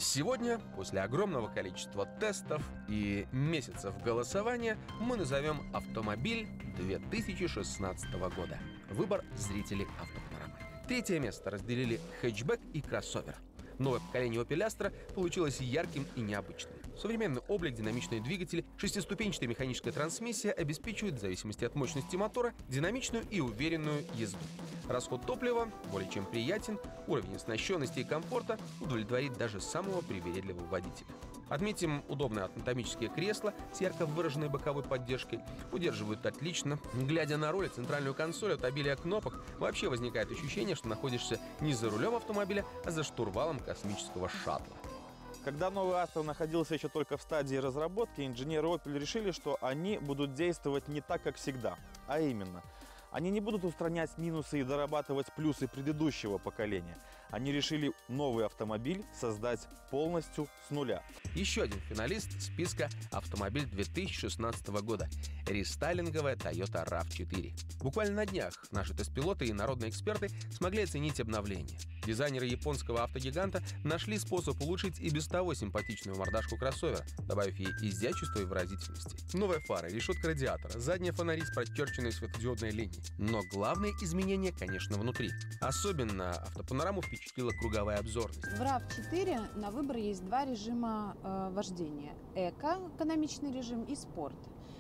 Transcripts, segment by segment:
Сегодня, после огромного количества тестов и месяцев голосования, мы назовем автомобиль 2016 года. Выбор зрителей Автопанорамы. Третье место разделили хэтчбэк и кроссовер. Новое поколение Opel Astra получилось ярким и необычным. Современный облик, динамичные двигатели, шестиступенчатая механическая трансмиссия обеспечивают, в зависимости от мощности мотора, динамичную и уверенную езду. Расход топлива более чем приятен, уровень оснащенности и комфорта удовлетворит даже самого привередливого водителя. Отметим, удобные анатомические кресла с ярко выраженной боковой поддержкой удерживают отлично. Глядя на руль и центральную консоль, от обилия кнопок вообще возникает ощущение, что находишься не за рулем автомобиля, а за штурвалом космического шаттла. Когда новый Astra находился еще только в стадии разработки, инженеры Opel решили, что они будут действовать не так, как всегда. А именно, они не будут устранять минусы и дорабатывать плюсы предыдущего поколения. Они решили новый автомобиль создать полностью с нуля. Еще один финалист списка «Автомобиль 2016 года» — рестайлинговая Toyota RAV4. Буквально на днях наши тест-пилоты и народные эксперты смогли оценить обновление. Дизайнеры японского автогиганта нашли способ улучшить и без того симпатичную мордашку кроссовера, добавив ей изящества и выразительности. Новая фара, решетка радиатора, задние фонари с подчерченной светодиодной линией. Но главное изменение, конечно, внутри. Особенно Автопанораму впечатлила круговая обзорность. В RAV4 на выбор есть два режима вождения. Эко, экономичный режим, и спорт.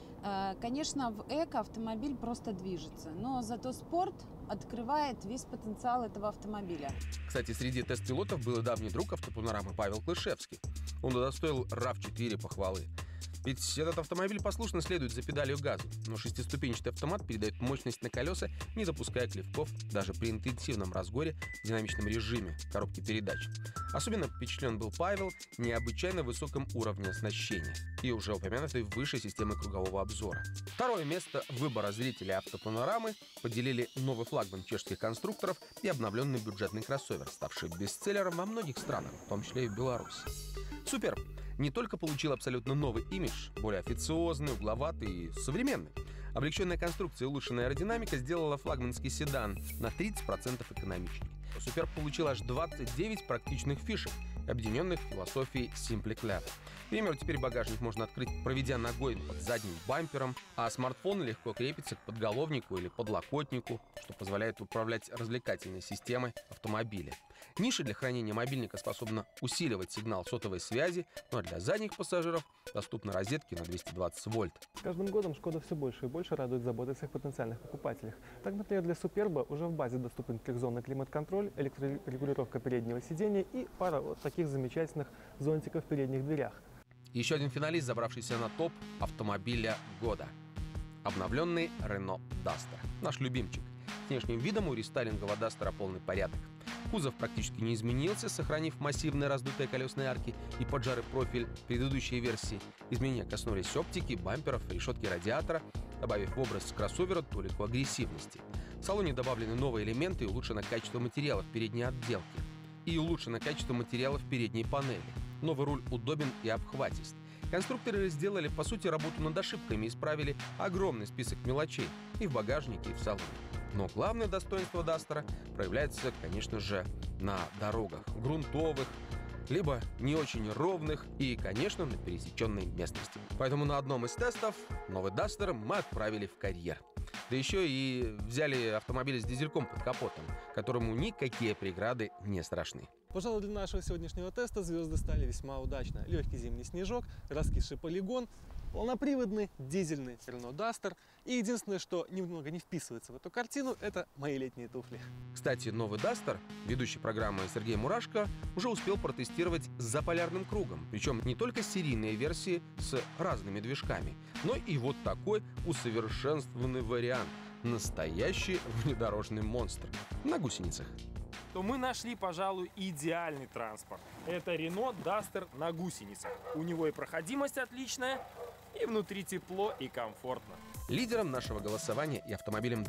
Конечно, в эко автомобиль просто движется, но зато спорт открывает весь потенциал этого автомобиля. Кстати, среди тест-пилотов был и давний друг Автопанорамы Павел Клышевский. Он удостоил RAV4 похвалы. Ведь этот автомобиль послушно следует за педалью газа, но шестиступенчатый автомат передает мощность на колеса, не допуская клевков даже при интенсивном разгоне в динамичном режиме коробки передач. Особенно впечатлен был Павел необычайно высоким уровнем оснащения и уже упомянутой выше системы кругового обзора. Второе место выбора зрителей Автопанорамы поделили новый флагман чешских конструкторов и обновленный бюджетный кроссовер, ставший бестселлером во многих странах, в том числе и в Беларуси. Суперб не только получил абсолютно новый имидж, более официозный, угловатый и современный. Облегченная конструкция и улучшенная аэродинамика сделала флагманский седан на 30% экономичнее. Суперб получил аж 29 практичных фишек, объединенных философией Simply Clever. К примеру, теперь багажник можно открыть, проведя ногой под задним бампером, а смартфон легко крепится к подголовнику или подлокотнику, что позволяет управлять развлекательной системой автомобиля. Ниша для хранения мобильника способна усиливать сигнал сотовой связи, ну а для задних пассажиров доступны розетки на 220 вольт. С каждым годом Шкода все больше и больше радует заботой о своих потенциальных покупателях. Так, например, для Суперба уже в базе доступен трехзонный климат-контроль, электрорегулировка переднего сидения и пара вот таких замечательных зонтиков в передних дверях. Еще один финалист, забравшийся на топ автомобиля года. Обновленный Renault Duster. Наш любимчик. С внешним видом у рестайлингового Дастера полный порядок. Кузов практически не изменился, сохранив массивные раздутые колесные арки и поджарый профиль предыдущей версии. Изменения коснулись оптики, бамперов, решетки радиатора, добавив в образ кроссовера толику агрессивности. В салоне добавлены новые элементы и улучшено качество материалов передней отделки. И улучшено качество материалов передней панели. Новый руль удобен и обхватист. Конструкторы сделали, по сути, работу над ошибками и исправили огромный список мелочей и в багажнике, и в салоне. Но главное достоинство Дастера проявляется, конечно же, на дорогах грунтовых, либо не очень ровных и, конечно, на пересеченной местности. Поэтому на одном из тестов новый Дастер мы отправили в карьер. Да еще и взяли автомобиль с дизельком под капотом, которому никакие преграды не страшны. Пожалуй, для нашего сегодняшнего теста звезды стали весьма удачно. Легкий зимний снежок, раскисший полигон, полноприводный дизельный Renault Duster. И единственное, что немного не вписывается в эту картину, это мои летние туфли. Кстати, новый Duster, ведущий программы Сергей Мурашко, уже успел протестировать за полярным кругом. Причем не только серийные версии с разными движками, но и вот такой усовершенствованный вариант. Настоящий внедорожный монстр на гусеницах. То мы нашли, пожалуй, идеальный транспорт. Это Renault Duster на гусеницах. У него и проходимость отличная, и внутри тепло и комфортно. Лидером нашего голосования и автомобилем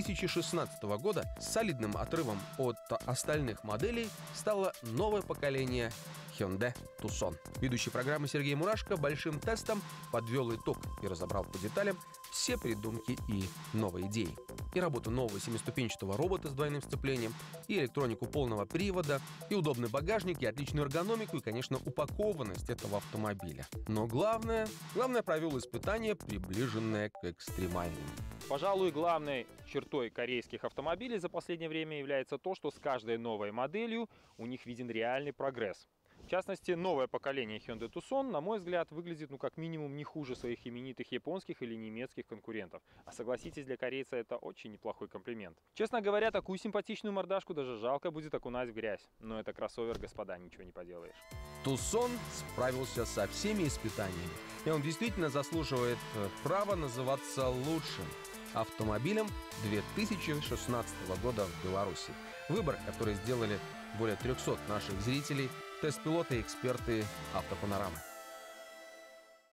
2016 года с солидным отрывом от остальных моделей стало новое поколение Hyundai Tucson. Ведущий программы Сергей Мурашко большим тестом подвел итог и разобрал по деталям все придумки и новые идеи. И работу нового семиступенчатого робота с двойным сцеплением, и электронику полного привода, и удобный багажник, и отличную эргономику, и, конечно, упакованность этого автомобиля. Но главное провел испытание, приближенное к экстремальным. Пожалуй, главной чертой корейских автомобилей за последнее время является то, что с каждой новой моделью у них виден реальный прогресс. В частности, новое поколение Hyundai Tucson, на мой взгляд, выглядит как минимум не хуже своих именитых японских или немецких конкурентов. А согласитесь, для корейца это очень неплохой комплимент. Честно говоря, такую симпатичную мордашку даже жалко будет окунать в грязь. Но это кроссовер, господа, ничего не поделаешь. Tucson справился со всеми испытаниями, и он действительно заслуживает права называться лучшим автомобилем 2016 года в Беларуси. Выбор, который сделали более 300 наших зрителей, тест-пилоты и эксперты Автопанорамы.